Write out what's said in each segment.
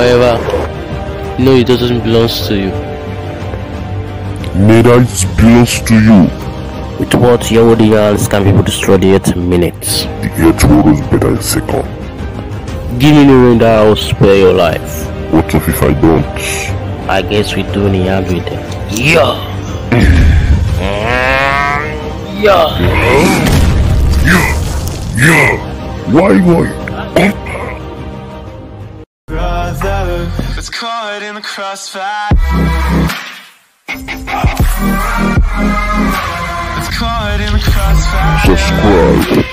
forever. No, it doesn't belong to you. Neither it belongs to you. With what your holding hands can people destroy the earth in minutes. The earth will always better in second. Give me no that I will spare your life. What if I don't? I guess we do need everything. Yeah. Yeah. Yeah. Why? Brother, it's caught in the crossfire. It's caught in the crossfire. Subscribe.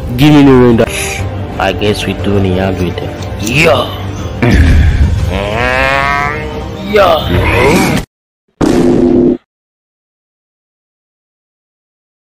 Give me the window. I guess we do need with them. Yeah. Yeah.